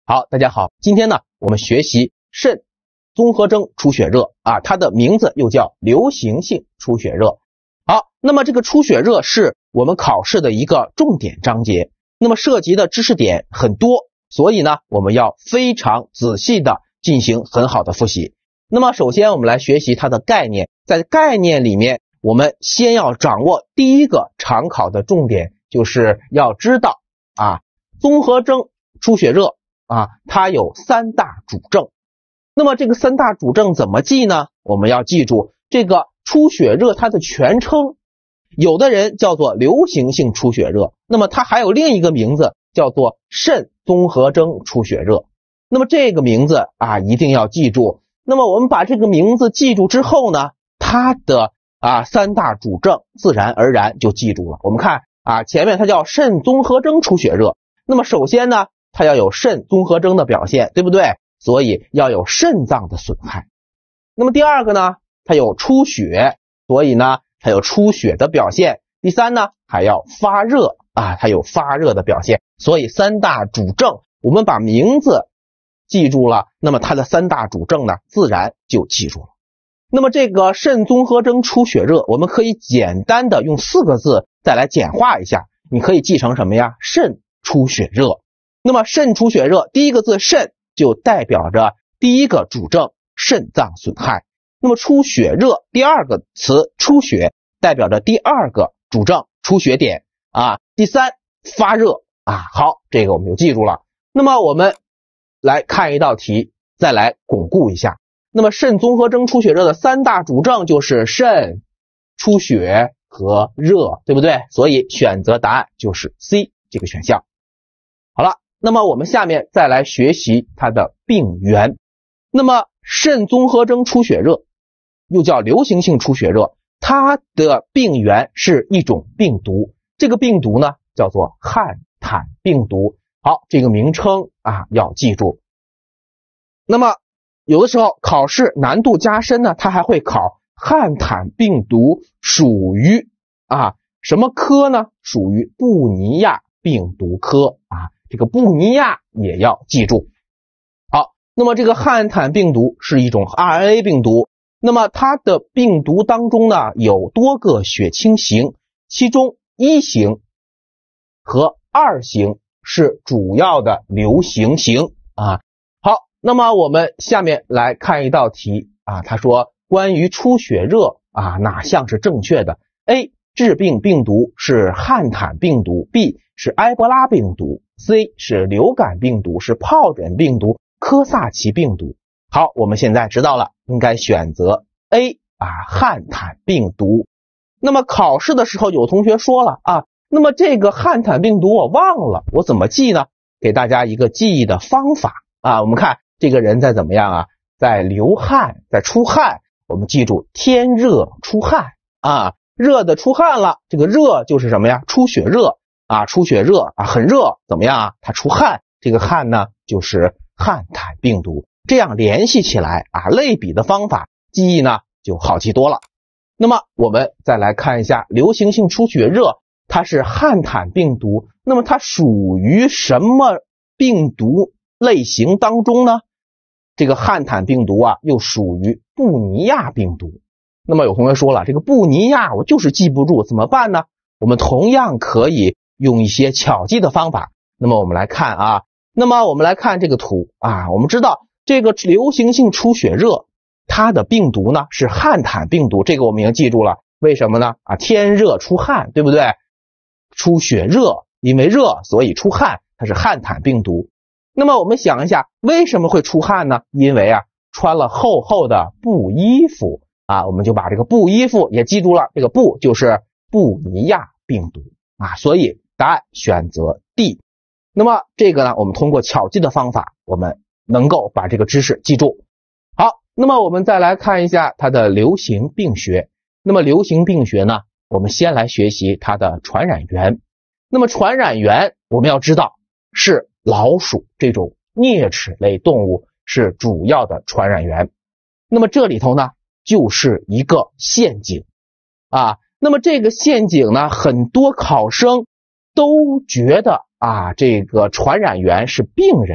好，大家好，今天呢我们学习肾综合征出血热啊，它的名字又叫流行性出血热。好，那么这个出血热是我们考试的一个重点章节，那么涉及的知识点很多，所以呢我们要非常仔细的进行很好的复习。那么首先我们来学习它的概念，在概念里面我们先要掌握第一个常考的重点，就是要知道综合征出血热它有三大主症。那么这个三大主症怎么记呢？我们要记住这个出血热它的全称，有的人叫做流行性出血热，那么它还有另一个名字叫做肾综合征出血热。那么这个名字一定要记住。那么我们把这个名字记住之后呢，它的三大主症自然而然就记住了。我们看前面它叫肾综合征出血热，那么首先呢它要有肾综合征的表现，对不对？所以要有肾脏的损害。那么第二个呢，它有出血，所以呢它有出血的表现。第三呢还要发热它有发热的表现。所以三大主症我们把名字记住了，那么它的三大主症呢自然就记住了。那么这个肾综合征出血热我们可以简单的用4个字再来简化一下，你可以记成什么呀？肾出血热。那么肾出血热第一个字肾就代表着第一个主症肾脏损害，那么出血热第二个词出血代表着第二个主症出血点第三发热好，这个我们就记住了。那么我们来看一道题，再来巩固一下。那么肾综合征出血热的三大主症就是肾、出血和热，对不对？所以选择答案就是 C 这个选项。好了，那么我们下面再来学习它的病源。那么肾综合征出血热又叫流行性出血热，它的病源是一种病毒，这个病毒呢叫做汉坦病毒。好，这个名称要记住。那么有的时候考试难度加深呢，它还会考汉坦病毒属于什么科呢？属于布尼亚病毒科这个布尼亚也要记住。好，那么这个汉坦病毒是一种 RNA 病毒，那么它的病毒当中呢有多个血清型，其中1型和2型是主要的流行型好，那么我们下面来看一道题他说关于出血热哪项是正确的？ A 致病病毒是汉坦病毒， B 是埃博拉病毒， C 是流感病毒，是疱疹病毒，科萨奇病毒。好，我们现在知道了，应该选择 A 汉坦病毒。那么考试的时候有同学说了那么这个汉坦病毒我忘了，我怎么记呢？给大家一个记忆的方法我们看这个人在怎么样在流汗，在出汗，我们记住天热出汗热的出汗了，这个热就是什么呀？出血热出血热很热，怎么样它出汗，这个汗呢就是汉坦病毒。这样联系起来类比的方法记忆呢就好记多了。那么我们再来看一下流行性出血热，它是汉坦病毒，那么它属于什么病毒类型当中呢？这个汉坦病毒又属于布尼亚病毒。那么有同学说了，这个布尼亚我就是记不住，怎么办呢？我们同样可以用一些巧记的方法。那么我们来看那么我们来看这个图我们知道这个流行性出血热它的病毒呢是汉坦病毒，这个我们已经记住了。为什么呢？天热出汗，对不对？出血热，因为热所以出汗，它是汉坦病毒。那么我们想一下为什么会出汗呢？因为穿了厚厚的布衣服我们就把这个布衣服也记住了，这个布就是布尼亚病毒所以答案选择 D。 那么这个呢我们通过巧记的方法我们能够把这个知识记住。好，那么我们再来看一下它的流行病学。那么流行病学呢我们先来学习它的传染源。那么传染源我们要知道是老鼠这种啮齿类动物是主要的传染源。那么这里头呢就是一个陷阱那么这个陷阱呢很多考生都觉得这个传染源是病人，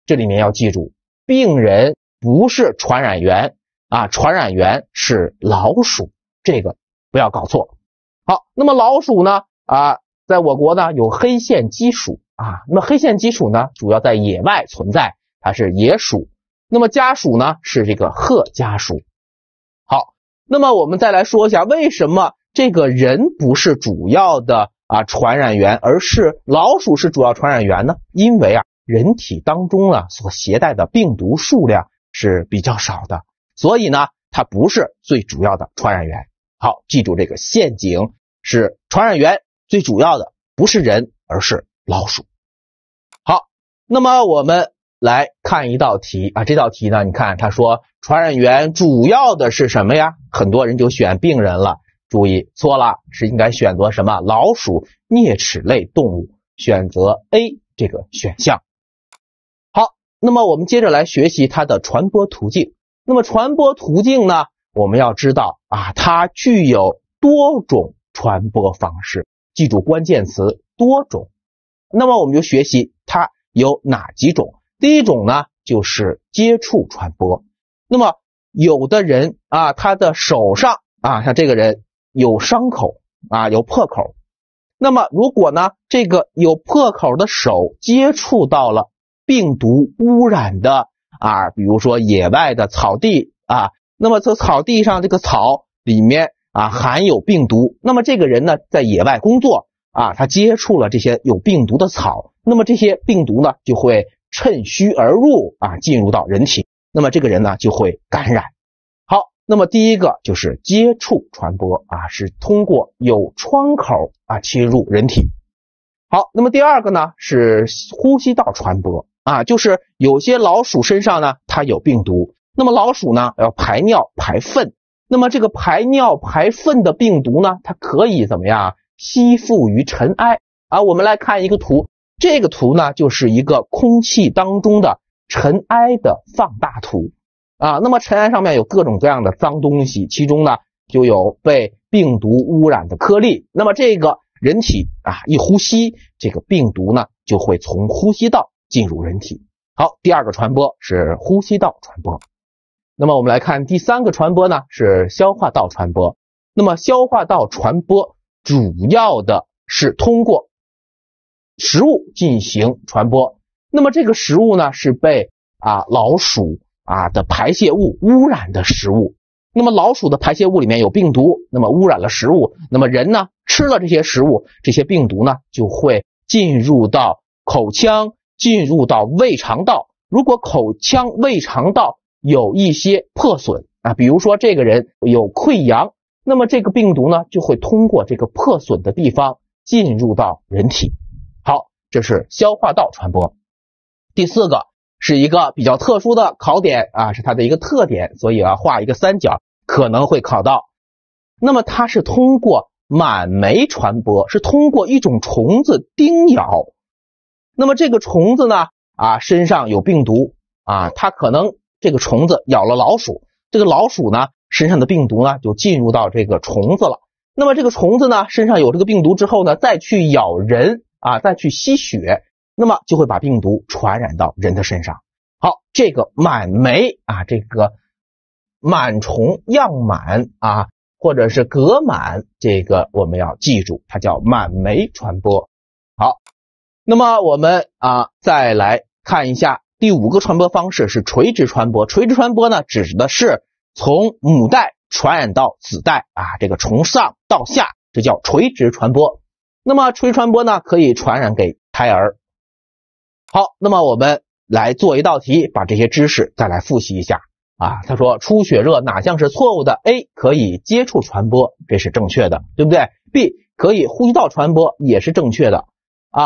这里面要记住，病人不是传染源啊，传染源是老鼠，这个不要搞错。好，那么老鼠呢在我国呢有黑线鸡属啊，那么黑线鸡属呢主要在野外存在，它是野属。那么家属呢是这个褐家属。好，那么我们再来说一下，为什么这个人不是主要的传染源，而是老鼠是主要传染源呢？因为人体当中所携带的病毒数量是比较少的，所以呢它不是最主要的传染源。好，记住这个陷阱，是传染源最主要的不是人，而是老鼠。好，那么我们来看一道题这道题呢，你看他说传染源主要的是什么呀？很多人就选病人了，注意错了，是应该选择什么？老鼠，啮齿类动物，选择 A 这个选项。好，那么我们接着来学习它的传播途径。那么传播途径呢，我们要知道它具有多种传播方式，记住关键词多种。那么我们就学习它有哪几种。第一种呢就是接触传播。那么有的人他的手上像这个人有伤口有破口，那么如果呢这个有破口的手接触到了病毒污染的比如说野外的草地那么这草地上这个草里面含有病毒，那么这个人呢在野外工作他接触了这些有病毒的草，那么这些病毒呢就会趁虚而入进入到人体，那么这个人呢就会感染。好，那么第一个就是接触传播是通过有窗口切入人体。好，那么第二个呢是呼吸道传播就是有些老鼠身上呢它有病毒，那么老鼠呢要排尿排粪，那么这个排尿排粪的病毒呢它可以怎么样吸附于尘埃我们来看一个图，这个图呢就是一个空气当中的尘埃的放大图那么尘埃上面有各种各样的脏东西，其中呢就有被病毒污染的颗粒，那么这个人体一呼吸，这个病毒呢就会从呼吸道进入人体。好，第二个传播是呼吸道传播。那么我们来看第三个传播呢是消化道传播。那么消化道传播主要的是通过食物进行传播，那么这个食物呢是被老鼠的排泄物污染的食物，那么老鼠的排泄物里面有病毒，那么污染了食物，那么人呢吃了这些食物，这些病毒呢就会进入到口腔，进入到胃肠道。如果口腔胃肠道有一些破损比如说这个人有溃疡，那么这个病毒呢就会通过这个破损的地方进入到人体。好，这是消化道传播。第四个是一个比较特殊的考点是它的一个特点，所以画一个三角可能会考到。那么它是通过螨媒传播，是通过一种虫子叮咬。那么这个虫子呢身上有病毒它可能这个虫子咬了老鼠，这个老鼠呢身上的病毒呢就进入到这个虫子了，那么这个虫子呢身上有这个病毒之后呢再去咬人再去吸血，那么就会把病毒传染到人的身上。好，这个螨媒这个螨虫样螨或者是革螨，这个我们要记住，它叫螨媒传播。好，那么我们再来看一下第五个传播方式是垂直传播。垂直传播呢指的是从母代传染到子代这个从上到下，这叫垂直传播。那么垂直传播呢可以传染给胎儿。好，那么我们来做一道题，把这些知识再来复习一下他说出血热哪项是错误的？ A 可以接触传播，这是正确的，对不对？ B 可以呼吸道传播，也是正确的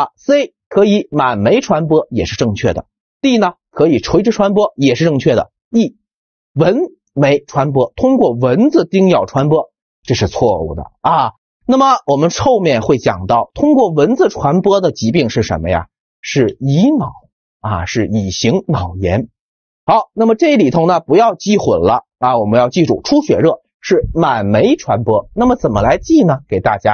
C 可以螨媒传播，也是正确的。 D 呢可以垂直传播，也是正确的。 E 蚊媒传播，通过蚊子叮咬传播，这是错误的那么我们后面会讲到通过蚊子传播的疾病是什么呀？是乙脑是乙型脑炎。好，那么这里头呢不要记混了我们要记住出血热是螨媒传播。那么怎么来记呢？给大家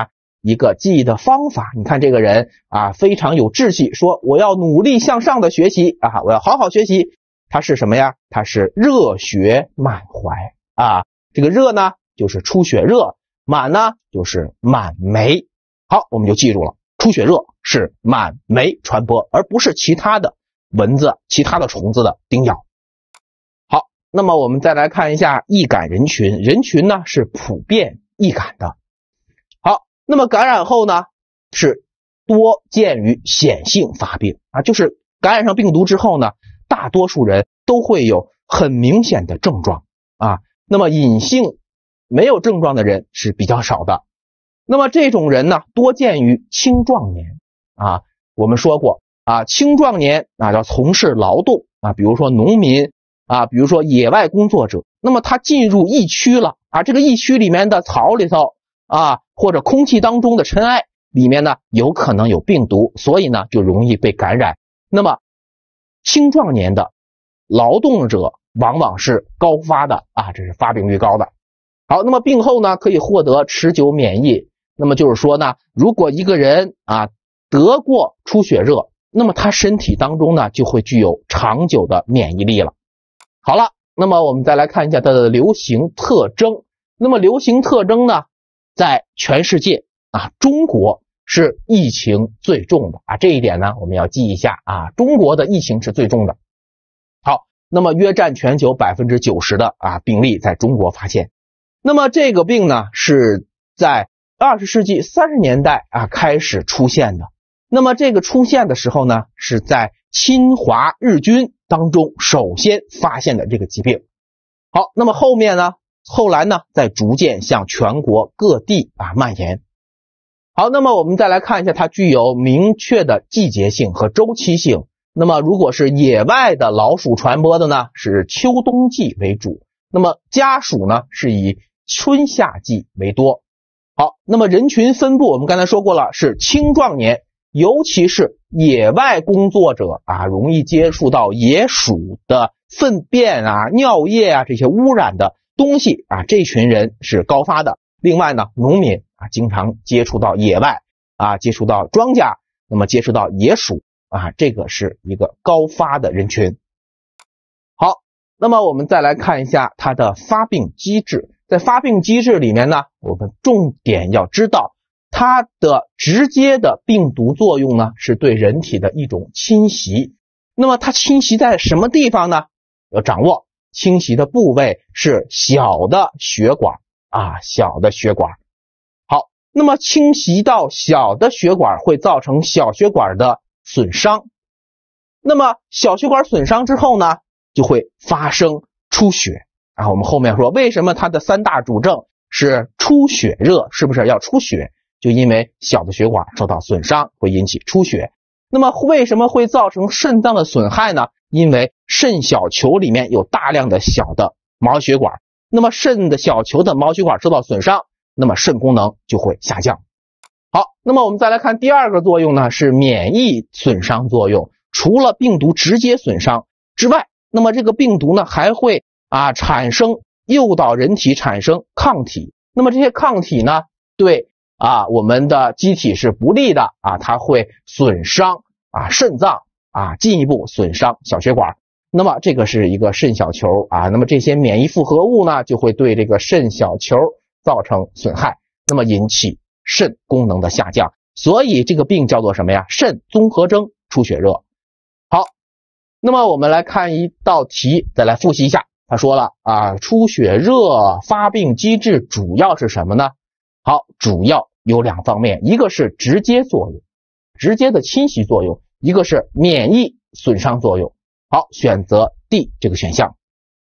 一个记忆的方法。你看这个人啊，非常有志气，说我要努力向上的学习啊，我要好好学习。他是什么呀？他是热血满怀啊。这个热呢，就是出血热；满呢，就是满媒。好，我们就记住了，出血热是满媒传播，而不是其他的蚊子、其他的虫子的叮咬。好，那么我们再来看一下易感人群。人群呢是普遍易感的。好，那么感染后呢是多见于显性发病啊，就是感染上病毒之后呢，大多数人都会有很明显的症状啊。那么隐性没有症状的人是比较少的。那么这种人呢，多见于青壮年啊。我们说过啊，青壮年啊要从事劳动啊，比如说农民啊，比如说野外工作者。那么他进入疫区了啊，这个疫区里面的草里头啊，或者空气当中的尘埃里面呢，有可能有病毒，所以呢就容易被感染。那么青壮年的劳动者往往是高发的啊，这是发病率高的。好，那么病后呢可以获得持久免疫。那么就是说呢，如果一个人啊得过出血热，那么他身体当中呢就会具有长久的免疫力了。好了，那么我们再来看一下它的流行特征。那么流行特征呢，在全世界啊，中国是疫情最重的啊，这一点呢我们要记一下啊，中国的疫情是最重的。好，那么约占全球 90% 的病例在中国发现。那么这个病呢是在20世纪30年代开始出现的。那么这个出现的时候呢，是在侵华日军当中首先发现的这个疾病。好，那么后来呢再逐渐向全国各地蔓延。好，那么我们再来看一下，它具有明确的季节性和周期性。那么如果是野外的老鼠传播的呢，是秋冬季为主。那么家鼠呢是以春夏季为多。好，那么人群分布我们刚才说过了，是青壮年，尤其是野外工作者容易接触到野鼠的粪便尿液这些污染的东西这群人是高发的。另外呢，农民经常接触到野外接触到庄稼，那么接触到野鼠这个是一个高发的人群。好，那么我们再来看一下它的发病机制。在发病机制里面呢，我们重点要知道它的直接的病毒作用呢是对人体的一种侵袭。那么它侵袭在什么地方呢？要掌握侵袭的部位是小的血管小的血管。好，那么侵袭到小的血管会造成小血管的损伤。那么小血管损伤之后呢，就会发生出血我们后面说为什么它的3大主症是出血热，是不是要出血？就因为小的血管受到损伤会引起出血。那么为什么会造成肾脏的损害呢？因为肾小球里面有大量的小的毛血管，那么肾的小球的毛血管受到损伤，那么肾功能就会下降。好，那么我们再来看第二个作用呢，是免疫损伤作用。除了病毒直接损伤之外，那么这个病毒呢还会产生诱导人体产生抗体。那么这些抗体呢对我们的机体是不利的它会损伤肾脏进一步损伤小血管。那么这个是一个肾小球那么这些免疫复合物呢就会对这个肾小球造成损害，那么引起肾功能的下降。所以这个病叫做什么呀？肾综合征出血热。好，那么我们来看一道题，再来复习一下。他说了出血热发病机制主要是什么呢？好，主要有2方面，一个是直接作用，直接的侵袭作用，一个是免疫损伤作用。好，选择 D 这个选项。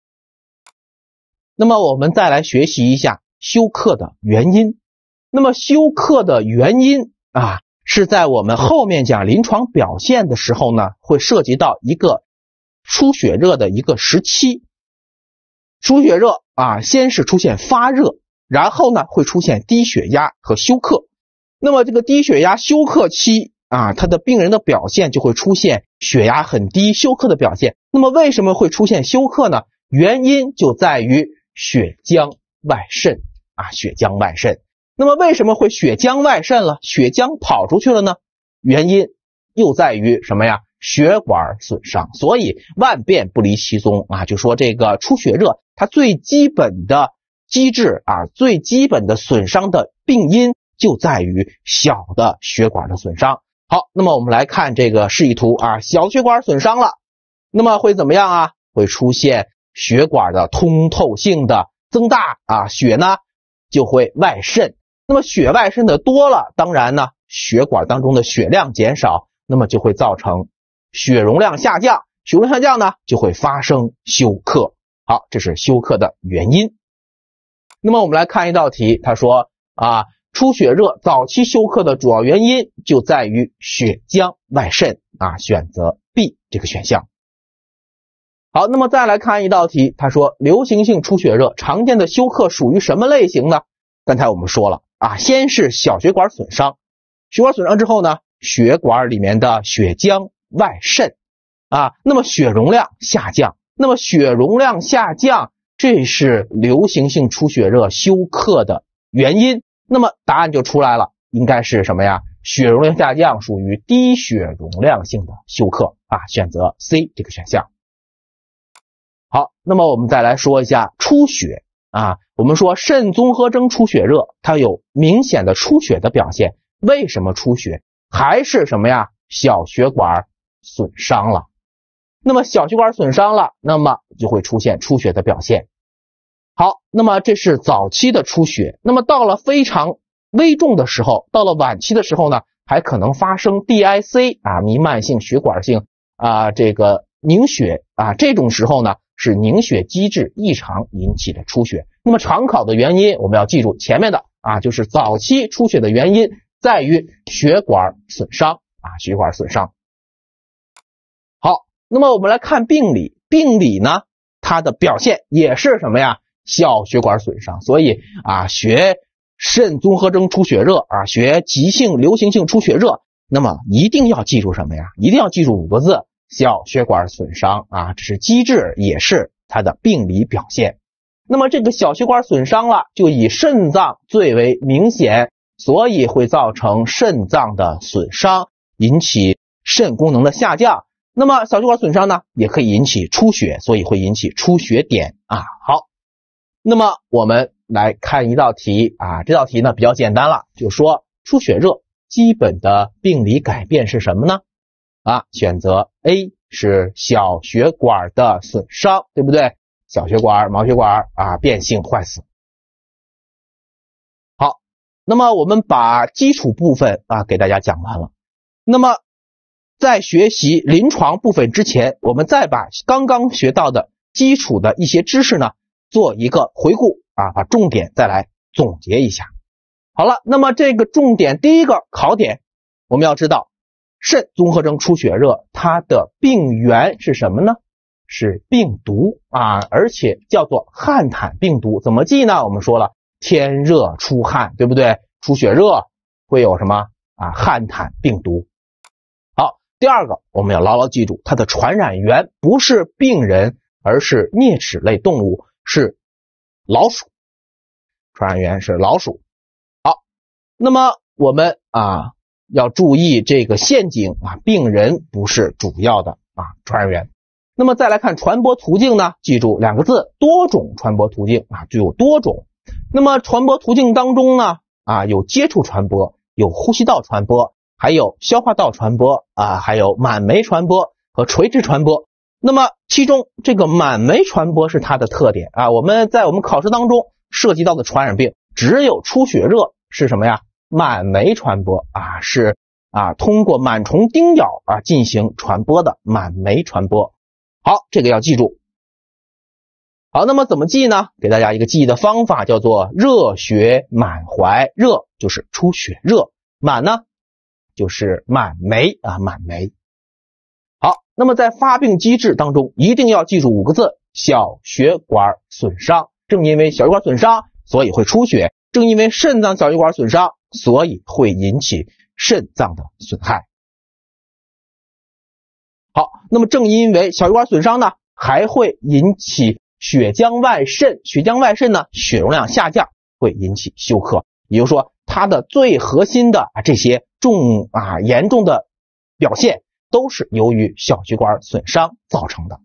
那么我们再来学习一下休克的原因。那么休克的原因是在我们后面讲临床表现的时候呢，会涉及到一个出血热的一个时期。出血热先是出现发热，然后呢会出现低血压和休克。那么这个低血压休克期他的病人的表现就会出现血压很低休克的表现。那么为什么会出现休克呢？原因就在于血浆外渗血浆外渗。 那么为什么会血浆外渗了？血浆跑出去了呢？原因又在于什么呀？血管损伤。所以万变不离其宗啊，就说这个出血热它最基本的机制啊，最基本的损伤的病因就在于小的血管的损伤。好，那么我们来看这个示意图啊，小血管损伤了，那么会怎么样啊？会出现血管的通透性的增大啊，血呢就会外渗。那么血外渗的多了，当然呢血管当中的血量减少，那么就会造成血容量下降，血容量下降呢就会发生休克。好，这是休克的原因。那么我们来看一道题，他说啊，出血热早期休克的主要原因就在于血浆外渗啊，选择 B 这个选项。好，那么再来看一道题，他说流行性出血热常见的休克属于什么类型呢？刚才我们说了啊，先是小血管损伤，血管损伤之后呢，血管里面的血浆外渗啊，那么血容量下降，那么血容量下降，这是流行性出血热休克的原因。那么答案就出来了，应该是什么呀？血容量下降属于低血容量性的休克啊，选择 C 这个选项。好，那么我们再来说一下出血啊，我们说肾综合征出血热，它有明显的出血的表现。为什么出血？还是什么呀？小血管损伤了。那么小血管损伤了，那么就会出现出血的表现。好，那么这是早期的出血。那么到了非常危重的时候，到了晚期的时候呢，还可能发生 DIC 啊，弥漫性血管性这个凝血啊，这种时候呢是凝血机制异常引起的出血。那么常考的原因我们要记住前面的啊，就是早期出血的原因在于血管损伤啊，血管损伤。好，那么我们来看病理，病理呢它的表现也是什么呀？小血管损伤。所以啊，学肾综合征出血热啊，学急性流行性出血热，那么一定要记住什么呀？一定要记住5个字，小血管损伤啊，这是机制，也是它的病理表现。那么这个小血管损伤了，就以肾脏最为明显，所以会造成肾脏的损伤，引起肾功能的下降。那么小血管损伤呢，也可以引起出血，所以会引起出血点啊。好，那么我们来看一道题啊，这道题呢比较简单了，就说出血热基本的病理改变是什么呢？啊，选择 A 是小血管的损伤，对不对？小血管、毛血管啊变性坏死。好，那么我们把基础部分啊给大家讲完了。那么在学习临床部分之前，我们再把刚刚学到的基础的一些知识呢做一个回顾啊，把重点再来总结一下。好了，那么这个重点第一个考点，我们要知道肾综合征出血热它的病源是什么呢？是病毒啊，而且叫做汉坦病毒。怎么记呢？我们说了，天热出汗，对不对？出血热会有什么啊？汉坦病毒。好，第二个我们要牢牢记住，它的传染源不是病人，而是啮齿类动物，是老鼠。传染源是老鼠。好，那么我们要注意这个陷阱啊，病人不是主要的传染源。那么再来看传播途径呢，记住2个字，多种传播途径啊，就有多种。那么传播途径当中呢有接触传播，有呼吸道传播，还有消化道传播还有满酶传播和垂直传播。那么其中这个满酶传播是它的特点啊，我们在我们考试当中涉及到的传染病只有出血热是什么呀？满酶传播是通过螨虫叮咬进行传播的满酶传播。好，这个要记住。好，那么怎么记呢？给大家一个记忆的方法，叫做热血满怀。热就是出血热，满呢就是满酶满酶。好，那么在发病机制当中一定要记住5个字，小血管损伤。正因为小血管损伤，所以会出血，正因为肾脏小血管损伤，所以会引起肾脏的损害。好，那么正因为小血管损伤呢，还会引起血浆外渗，血浆外渗呢，血容量下降，会引起休克。 也就是说它的最核心的这些严重的表现都是由于小血管损伤造成的。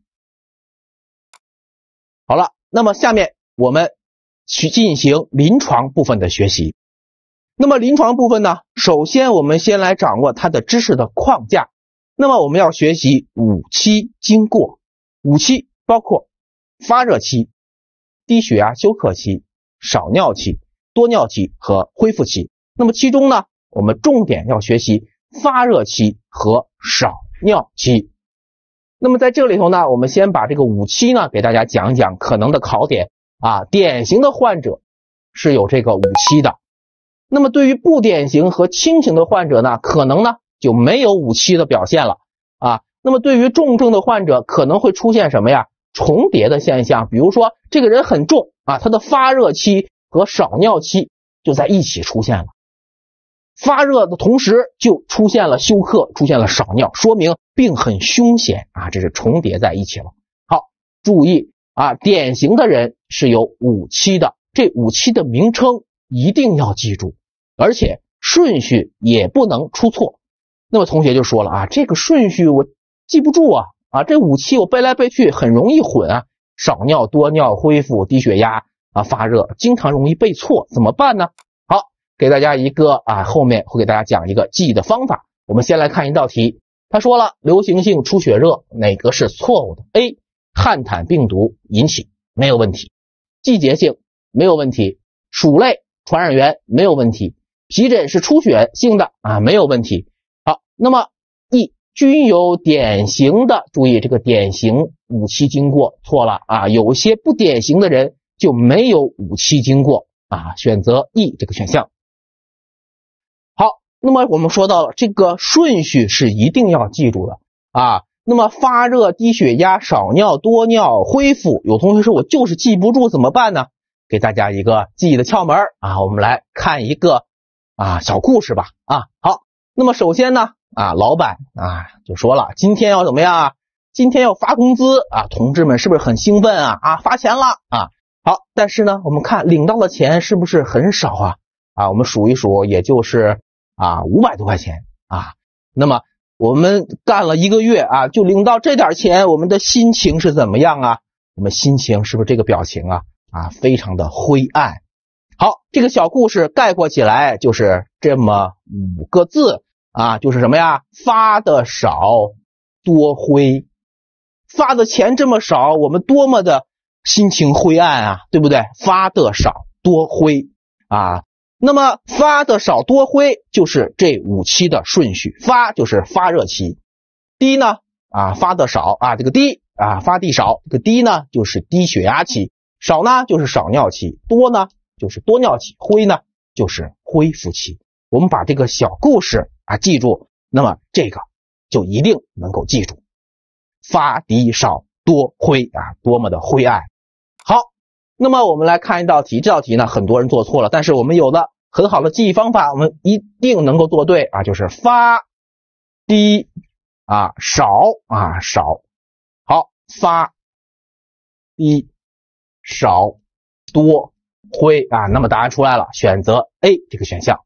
好了，那么下面我们去进行临床部分的学习。那么临床部分呢，首先我们先来掌握它的知识的框架。那么我们要学习5期经过，5期包括发热期、低血压休克期、少尿期、多尿期和恢复期。那么其中呢，我们重点要学习发热期和少尿期。那么在这里头呢，我们先把这个5期呢给大家讲一讲可能的考点典型的患者是有这个5期的。那么对于不典型和轻型的患者呢，可能呢就没有5期的表现了那么对于重症的患者可能会出现什么呀？重叠的现象，比如说这个人很重他的发热期和少尿期就在一起出现了，发热的同时就出现了休克，出现了少尿，说明病很凶险这是重叠在一起了。好，注意典型的人是有5期的，这5期的名称一定要记住，而且顺序也不能出错。那么同学就说了这个顺序我记不住这5期我背来背去很容易混少尿、多尿、恢复、低血压发热，经常容易背错，怎么办呢？好，给大家一个后面会给大家讲一个记忆的方法。我们先来看一道题，他说了流行性出血热哪个是错误的？ A. 汉坦病毒引起，没有问题。季节性没有问题。鼠类传染源没有问题。皮疹是出血性的没有问题。好，那么 E. 均有典型的，注意这个典型5期经过错了有些不典型的人就没有5期经过选择 E 这个选项。好，那么我们说到了这个顺序是一定要记住的那么发热、低血压、少尿、多尿、恢复，有同学说我就是记不住怎么办呢？给大家一个记忆的窍门我们来看一个小故事吧好，那么首先呢老板就说了今天要怎么样今天要发工资同志们是不是很兴奋发钱了好，但是呢我们看领到的钱是不是很少我们数一数也就是500多块钱那么我们干了1个月就领到这点钱，我们的心情是怎么样我们心情是不是这个表情非常的灰暗。好，这个小故事概括起来就是这么5个字就是什么呀？发的少多灰。发的钱这么少，我们多么的心情灰暗对不对？发的少多灰那么发的少多灰就是这5期的顺序。发就是发热期，低呢发的少这个低发地少，这个低呢就是低血压期，少呢就是少尿期，多呢就是多尿期，灰呢就是恢复期。我们把这个小故事记住，那么这个就一定能够记住。发低少多灰多么的灰暗。好，那么我们来看一道题，这道题呢很多人做错了，但是我们有的很好的记忆方法，我们一定能够做对就是发低少少。好，发低少多灰那么答案出来了，选择 A 这个选项。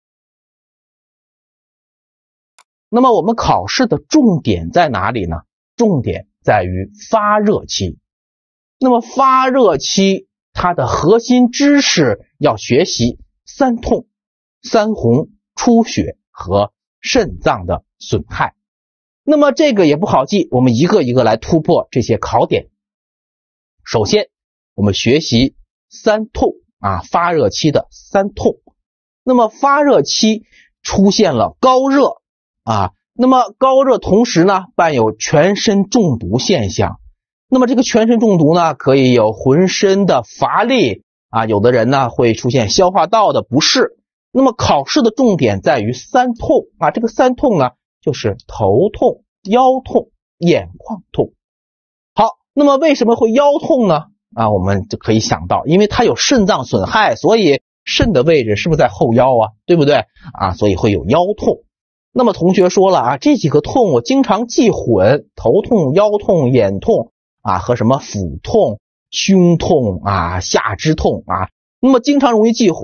那么我们考试的重点在哪里呢？重点在于发热期。那么发热期它的核心知识要学习3痛、3红、出血和肾脏的损害。那么这个也不好记，我们一个一个来突破这些考点。首先我们学习3痛发热期的3痛。那么发热期出现了高热那么高热同时呢伴有全身中毒现象。那么这个全身中毒呢可以有浑身的乏力有的人呢会出现消化道的不适。那么考试的重点在于3痛这个3痛呢就是头痛、腰痛、眼眶痛。好，那么为什么会腰痛呢我们就可以想到，因为它有肾脏损害，所以肾的位置是不是在后腰对不对所以会有腰痛。那么同学说了这几个痛我经常记混，头痛、腰痛、眼痛和什么腹痛、胸痛下肢痛那么经常容易记混。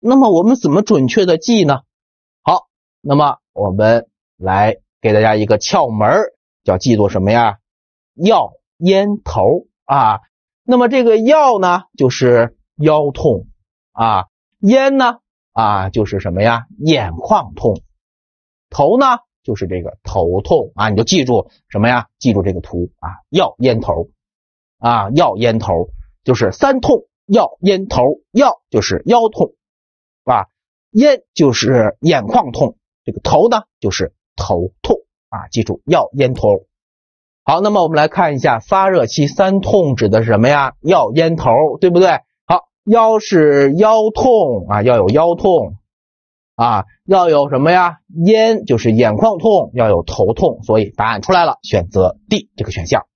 那么我们怎么准确的记呢？好，那么我们来给大家一个窍门，叫记住什么呀？药咽头啊。那么这个药呢，就是腰痛啊，咽呢就是什么呀？眼眶痛，头呢就是这个头痛啊，你就记住什么呀？记住这个图啊，药咽头啊，药咽头就是三痛，药咽头，药就是腰痛啊，咽就是眼眶痛，这个头呢就是头痛啊，记住药咽头。好，那么我们来看一下发热期三痛指的是什么呀？药咽头，对不对？好，腰是腰痛啊，要有腰痛啊，要有什么呀？咽就是眼眶痛，要有头痛，所以答案出来了，选择 D 这个选项。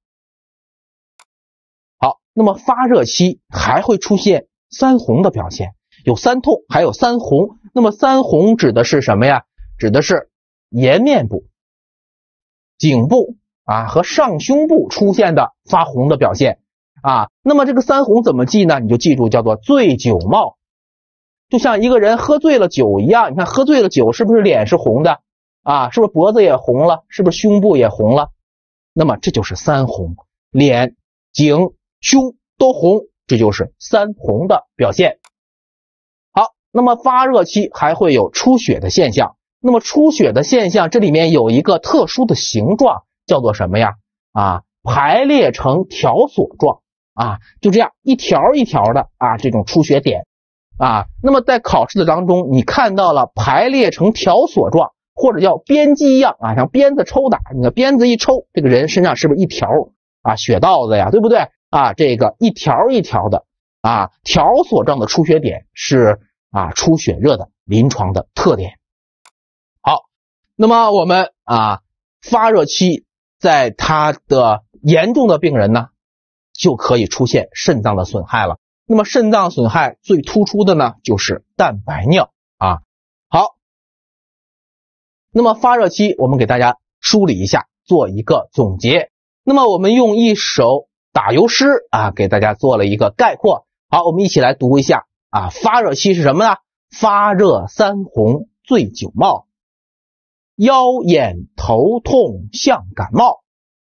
好，那么发热期还会出现三红的表现，有三痛还有三红。那么三红指的是什么呀？指的是颜面部、颈部和上胸部出现的发红的表现啊。那么这个三红怎么记呢？你就记住叫做醉酒冒，就像一个人喝醉了酒一样，你看喝醉了酒是不是脸是红的啊？是不是脖子也红了？是不是胸部也红了？那么这就是三红，脸、颈、胸都红，这就是三红的表现。好，那么发热期还会有出血的现象。那么出血的现象，这里面有一个特殊的形状，叫做什么呀？排列成条索状啊，就这样一条一条的这种出血点那么在考试的当中，你看到了排列成条索状，或者叫鞭击一样像鞭子抽打，你的鞭子一抽，这个人身上是不是一条血道子呀，对不对这个一条一条的条索状的出血点是出血热的临床的特点。好，那么我们发热期在他的严重的病人呢，就可以出现肾脏的损害了。那么肾脏损害最突出的呢，就是蛋白尿好，那么发热期我们给大家梳理一下，做一个总结。那么我们用一首打油诗给大家做了一个概括。好，我们一起来读一下发热期是什么呢？发热三红醉酒冒，腰眼头痛像感冒，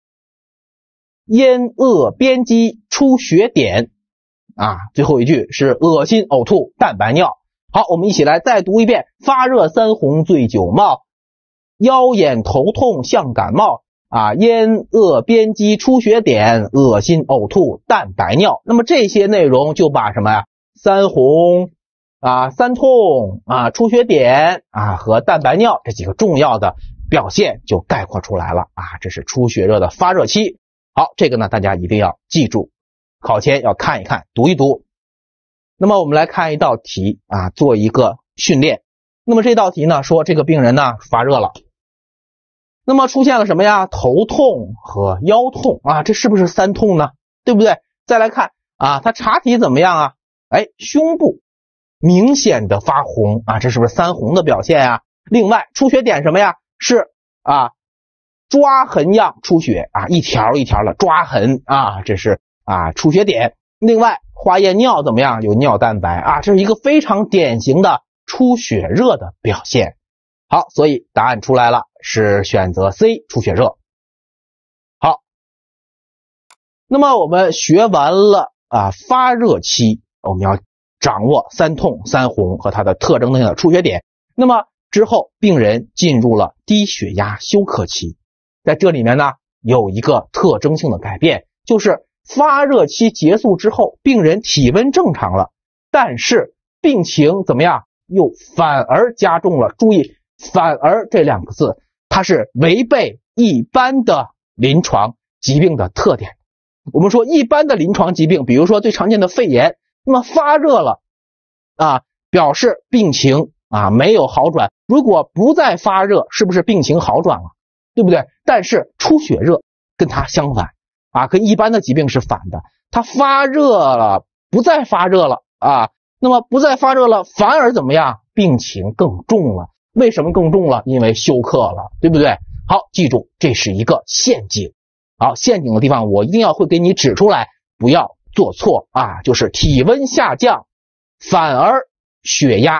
咽腭边肌出血点最后一句是恶心呕吐蛋白尿。好，我们一起来再读一遍，发热三红醉酒冒，腰眼头痛像感冒咽腭边肌出血点，恶心呕吐蛋白尿。那么这些内容就把什么呀？三红三痛出血点和蛋白尿这几个重要的表现就概括出来了这是出血热的发热期。好，这个呢大家一定要记住，考前要看一看，读一读。那么我们来看一道题做一个训练。那么这道题呢说这个病人呢发热了，那么出现了什么呀？头痛和腰痛这是不是三痛呢？对不对？再来看他查体怎么样胸部明显的发红这是不是三红的表现另外出血点什么呀？是抓痕样出血一条一条的抓痕这是出血点。另外化验尿怎么样？有尿蛋白这是一个非常典型的出血热的表现。好，所以答案出来了，是选择 C 出血热。好，那么我们学完了发热期，我们要掌握三痛三红和它的特征性的出血点。那么之后病人进入了低血压休克期，在这里面呢有一个特征性的改变，就是发热期结束之后，病人体温正常了，但是病情怎么样？又反而加重了。注意反而这两个字，它是违背一般的临床疾病的特点。我们说一般的临床疾病，比如说最常见的肺炎，那么发热了表示病情没有好转。如果不再发热，是不是病情好转了？对不对？但是出血热跟它相反跟一般的疾病是反的。它发热了，不再发热了那么不再发热了，反而怎么样？病情更重了。为什么更重了？因为休克了，对不对？好，记住这是一个陷阱。好，陷阱的地方我一定要会给你指出来，不要做错就是体温下降，反而血压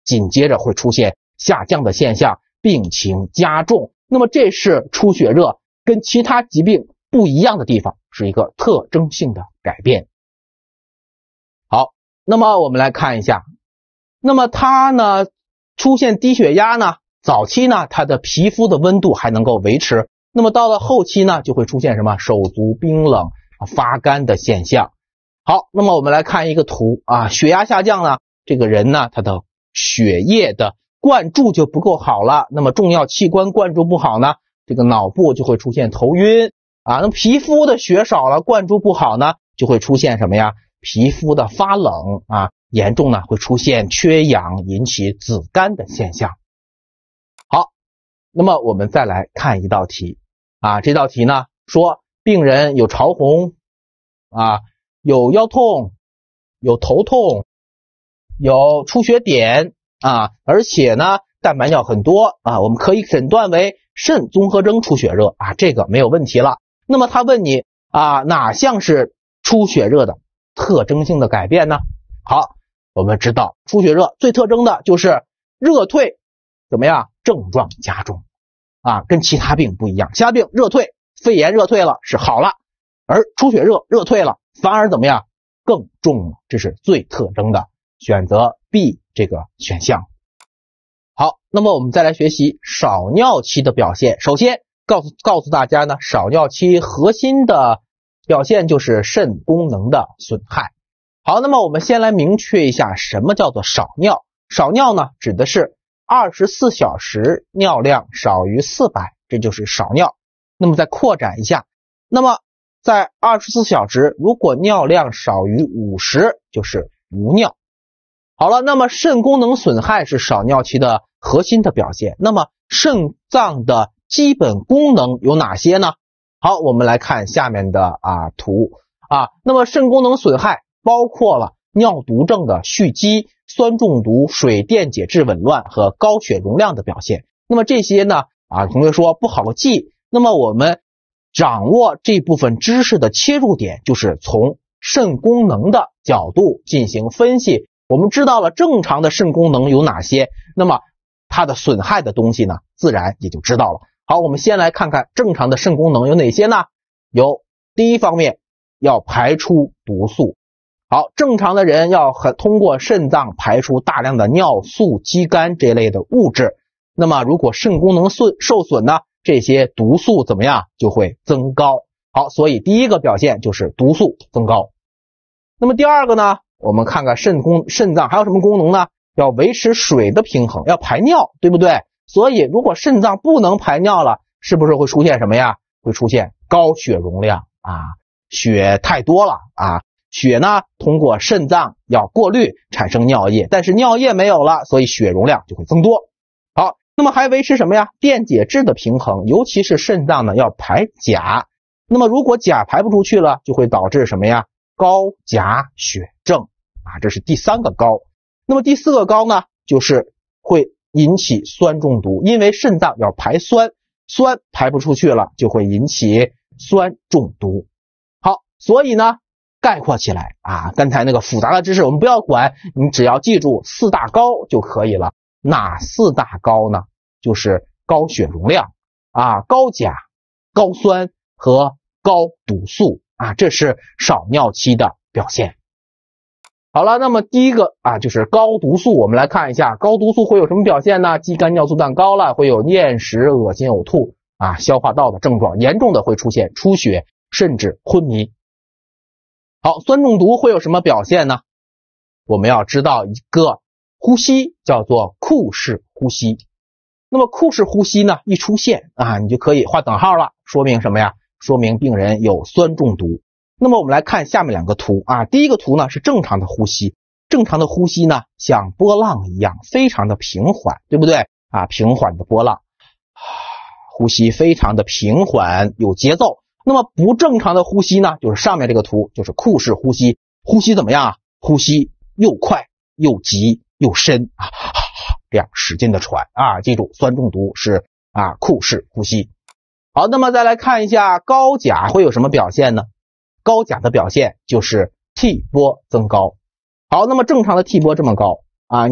紧接着会出现下降的现象，病情加重。那么这是出血热跟其他疾病不一样的地方，是一个特征性的改变。好，那么我们来看一下，那么它呢出现低血压呢，早期呢它的皮肤的温度还能够维持，那么到了后期呢就会出现什么手足冰冷、发干的现象。好，那么我们来看一个图啊，血压下降呢，这个人呢他的血液的灌注就不够好了，那么重要器官灌注不好呢，这个脑部就会出现头晕啊。那么皮肤的血少了，灌注不好呢，就会出现什么呀？皮肤的发冷啊，严重呢会出现缺氧，引起紫绀的现象。好，那么我们再来看一道题啊，这道题呢说病人有潮红啊，有腰痛，有头痛，有出血点啊，而且呢蛋白尿很多啊，我们可以诊断为肾综合征出血热啊，这个没有问题了。那么他问你啊，哪项是出血热的特征性的改变呢？好，我们知道出血热最特征的就是热退，怎么样？症状加重啊，跟其他病不一样，其他病热退，肺炎热退了是好了，而出血热热退了反而怎么样？更重了，这是最特征的，选择 B 这个选项。好，那么我们再来学习少尿期的表现。首先告诉大家呢，少尿期核心的表现就是肾功能的损害。好，那么我们先来明确一下什么叫做少尿。少尿呢，指的是24小时尿量少于400，这就是少尿。那么再扩展一下，那么在24小时如果尿量少于50，就是无尿。好了，那么肾功能损害是少尿期的核心的表现。那么肾脏的基本功能有哪些呢？好，我们来看下面的图啊。那么肾功能损害包括了尿毒症的蓄积、酸中毒、水电解质紊乱和高血容量的表现。那么这些呢同学说不好记，那么我们掌握这部分知识的切入点就是从肾功能的角度进行分析。我们知道了正常的肾功能有哪些，那么它的损害的东西呢，自然也就知道了。好，我们先来看看正常的肾功能有哪些呢？有第一方面要排出毒素。好，正常的人要通过肾脏排出大量的尿素、肌酐这类的物质。那么如果肾功能受损呢，这些毒素怎么样？就会增高。好，所以第一个表现就是毒素增高。那么第二个呢，我们看看肾脏还有什么功能呢？要维持水的平衡，要排尿，对不对？所以如果肾脏不能排尿了，是不是会出现什么呀？会出现高血容量血太多了血呢通过肾脏要过滤产生尿液，但是尿液没有了，所以血容量就会增多。好，那么还维持什么呀？电解质的平衡，尤其是肾脏呢要排钾，那么如果钾排不出去了，就会导致什么呀？高钾血症这是第三个高。那么第四个高呢，就是会引起酸中毒，因为肾脏要排酸，酸排不出去了，就会引起酸中毒。好，所以呢概括起来刚才那个复杂的知识我们不要管，你只要记住4大高就可以了。哪4大高呢？就是高血容量高钾、高酸和高毒素这是少尿期的表现。好了，那么第一个就是高毒素，我们来看一下高毒素会有什么表现呢？肌酐尿素氮高了，会有厌食、恶心、呕吐消化道的症状，严重的会出现出血甚至昏迷。好，酸中毒会有什么表现呢？我们要知道一个呼吸叫做库氏呼吸。那么库氏呼吸呢一出现你就可以画等号了，说明什么呀？说明病人有酸中毒。那么我们来看下面2个图第一个图呢是正常的呼吸，正常的呼吸呢像波浪一样非常的平缓，对不对平缓的波浪呼吸非常的平缓有节奏。那么不正常的呼吸呢，就是上面这个图，就是库氏呼吸。呼吸怎么样？呼吸又快又急又深这样使劲的喘记住酸中毒是库氏呼吸。好，那么再来看一下高钾会有什么表现呢？高钾的表现就是 T 波增高。好，那么正常的 T 波这么高你看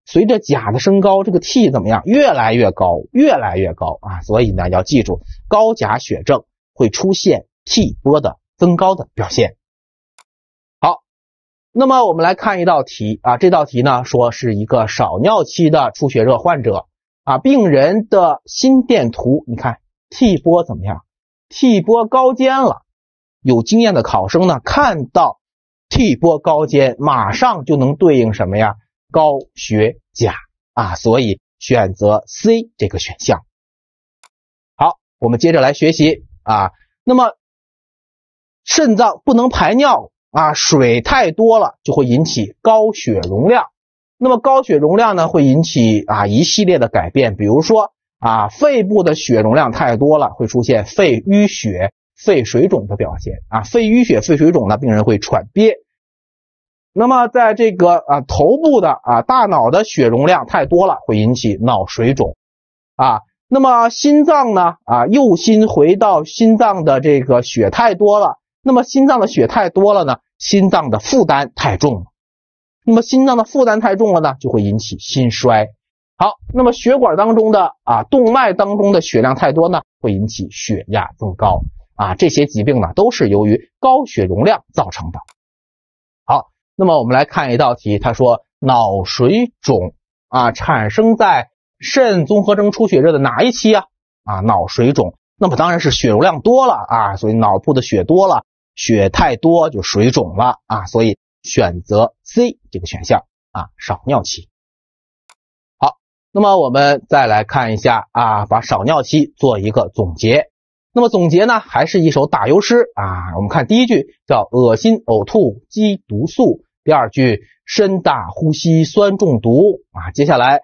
随着钾的升高，这个 T 怎么样？越来越高，越来越高啊！所以呢，要记住，高钾血症会出现 T 波的增高的表现。好，那么我们来看一道题啊，这道题呢说是一个少尿期的出血热患者啊，病人的心电图，你看 T 波怎么样？ T 波高间了。有经验的考生呢，看到 T 波高间，马上就能对应什么呀？高血钾啊，所以选择 C 这个选项。好，我们接着来学习啊。那么肾脏不能排尿啊，水太多了就会引起高血容量。那么高血容量呢，会引起一系列的改变，比如说肺部的血容量太多了，会出现肺淤血、肺水肿的表现啊。肺淤血、肺水肿呢，病人会喘憋。那么在这个头部的大脑的血容量太多了，会引起脑水肿啊。那么心脏呢右心回到心脏的这个血太多了，那么心脏的血太多了呢，心脏的负担太重了。那么心脏的负担太重了呢，就会引起心衰。好，那么血管当中的动脉当中的血量太多呢，会引起血压增高这些疾病呢都是由于高血容量造成的。好，那么我们来看一道题，他说脑水肿产生在肾综合征出血热的哪一期脑水肿，那么当然是血容量多了所以脑部的血多了，血太多就水肿了所以选择 C 这个选项少尿期。好，那么我们再来看一下把少尿期做一个总结。那么总结呢，还是一首打油诗我们看第一句叫恶心呕吐积毒素，第二句深大呼吸酸中毒接下来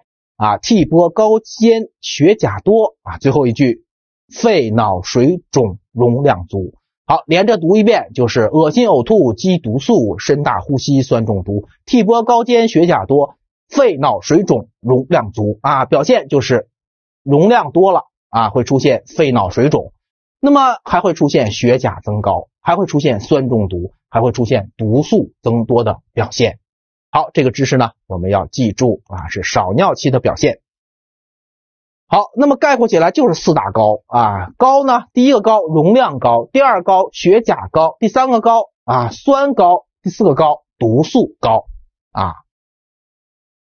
T 波高间血钾多最后一句肺脑水肿容量足。好，连着读一遍，就是恶心呕吐积毒素，深大呼吸酸中毒， T 波高间血钾多，肺脑水肿容量足表现就是容量多了会出现肺脑水肿，那么还会出现血钾增高，还会出现酸中毒，还会出现毒素增多的表现。好，这个知识呢我们要记住是少尿期的表现。好，那么概括起来就是四大高高呢，第一个高容量高，第二高血钾高，第三个高酸高，第四个高毒素高